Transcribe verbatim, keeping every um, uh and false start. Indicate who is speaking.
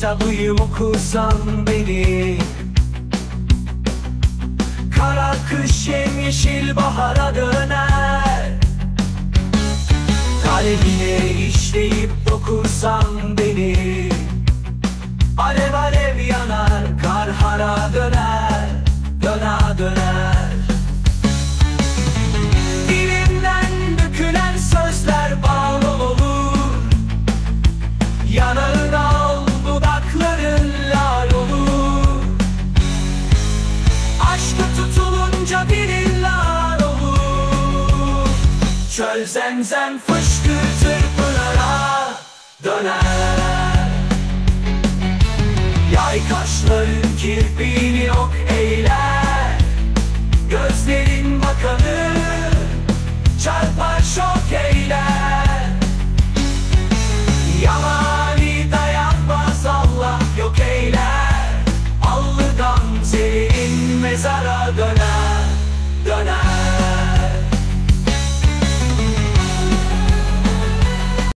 Speaker 1: kitabıyım okursan beni. Kara kış yemyeşil bahara döner. Kalemine işleyip dokursan beni. Alev alev yanar, kar hara döner, döner döner. Dilimden dökülen sözler bal olur. Yanağın al, dudakların lal olur. Aşkı tutulunca dilin olur. Çöl zemzem fışkırtır pınara döner. Yay kaşların kirpiğini ok eyler. Gözlerin bakanı